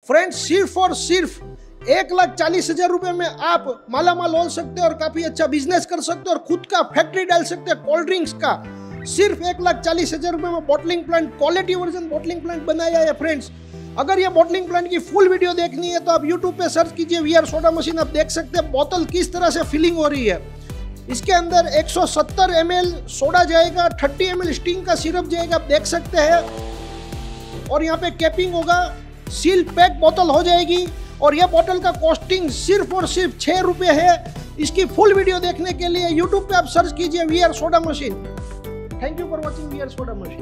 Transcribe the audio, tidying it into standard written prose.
Friends सिर्फ और सिर्फ 1,40,000 रुपए में आप मालामाल हो सकते हो और काफी अच्छा बिजनेस कर सकते हो और खुद का फैक्ट्री डाल सकते हो कोल्ड ड्रिंक्स का। सिर्फ 1,40,000 रुपए में bottling plant, quality version bottling plant बनाया है फ्रेंड्स। अगर ये बॉटलिंग प्लांट की फुल वीडियो देखनी है तो आप यूट्यूब पे सर्च कीजिए वीआर सोडा मशीन, आप देख सकते हैं बोतल किस तरह से फिलिंग हो रही है। इसके अंदर 170 ml सोडा जाएगा, 30 ml स्टिंग का सिरप जाएगा, आप देख सकते हैं। और यहाँ पे कैपिंग होगा, सील पैक बोतल हो जाएगी और यह बोतल का कॉस्टिंग सिर्फ और सिर्फ 6 रुपये है। इसकी फुल वीडियो देखने के लिए यूट्यूब पे आप सर्च कीजिए VR soda machine. Thank you for watching VR soda machine.